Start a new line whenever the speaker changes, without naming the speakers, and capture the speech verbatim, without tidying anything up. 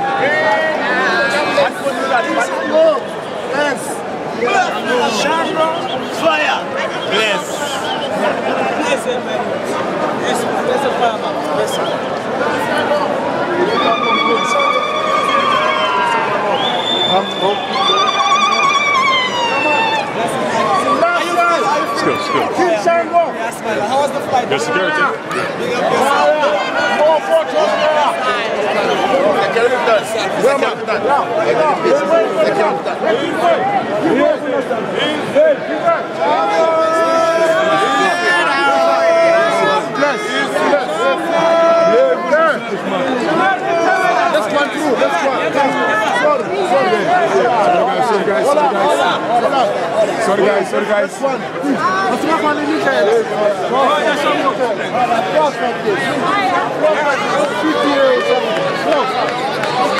Yes. Fire. Bless. Bless him, man. Yes, bless the farmer. Bless him.
It's good, it's good.
How was the flight?
Good security.
Let's go through, let's go. Sorry, sorry.
Sorry guys, sorry guys, sorry guys. Sorry guys, sorry guys.
What's my money? You can.